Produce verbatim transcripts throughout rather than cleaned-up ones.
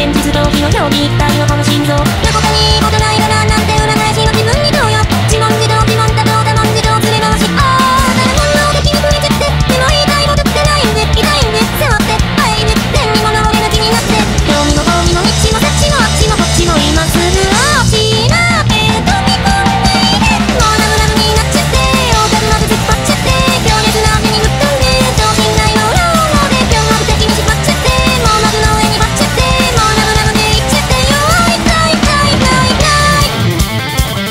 現実逃避のように一体のこの心臓どこかにことないかななんて裏返しの自分にどうよ自問自答自問多答多問自答連れ回しああただ本能的に触れちゃってでも言いたいことってないんで痛いんで背負って愛に天にも登れる気になって興味も興味も日もさっちもあっちもこっちも今すぐ落ちなって飛び込んでいてもうラブラブになっちゃってオーガズまで突っ張っちゃって強烈な手にぶっ飛んで超信頼のローで今日も無敵に縛っちゃってもうマグの上に張っちゃってもうラブラブでいっちゃってよ痛い痛い痛い痛い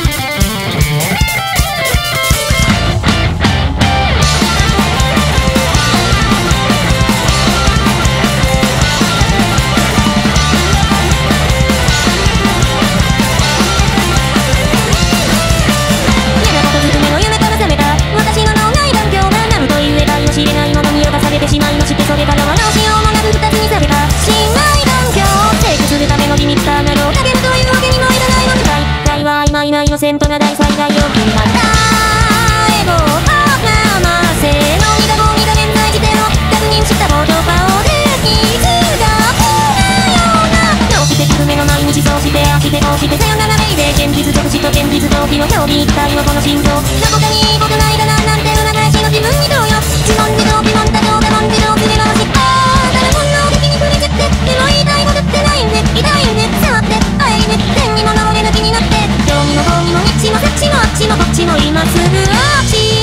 夢ことずくめの夢から覚めた私の脳内環境が何という得体の知れないものに侵されてしまいましてそれからはどうしようもなく二つにされた信頼環境成功するためのリミッターなどをかけるというわけにもいかないのみたい会話曖昧なイノセントな大災害を決まったエゴをまませの二か五二か現在時点を確認した冒頭顔で傷がつくようなどうして低めの毎日そうしてあしてこうしてさよならメイで現実尽くしと現実逃避の表裏一体のこの心臓どこかにいいことないかななんて裏返しの自分にどうよ自問自答自問多答多問自答連れ回しああただ本能的に触れちゃってでも言いたいことってないんで痛いんで背負って愛に天にも登れる気になって興味も興味も日もさっちもあっちもこっちも今すぐ落ち